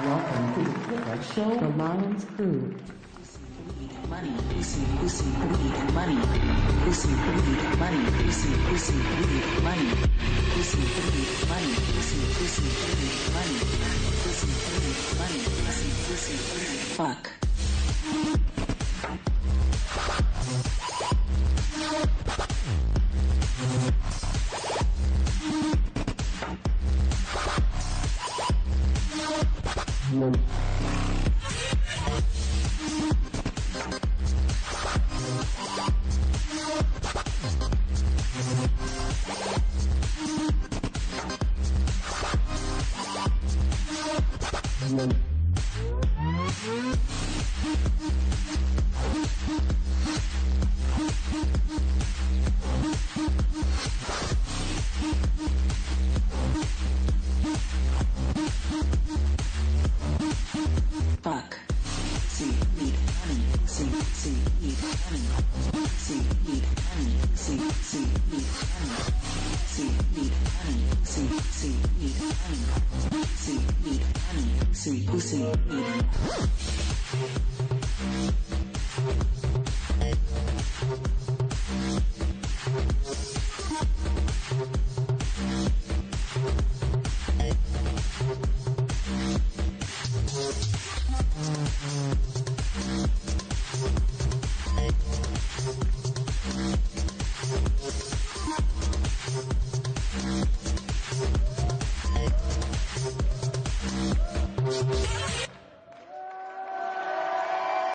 Welcome to the Clipper Show, the Lions Crew. Money, pussy, pussy, greed, money, pussy, greed, money, pussy, pussy, greed, money, pussy, greed, money, pussy, pussy, greed, money, pussy, greed, money, pussy, pussy, greed, fuck. Fuck. See, need money. See, need money. See, need money. See, need money. See, need money. See, need money. See, need money. See, pussy, need money.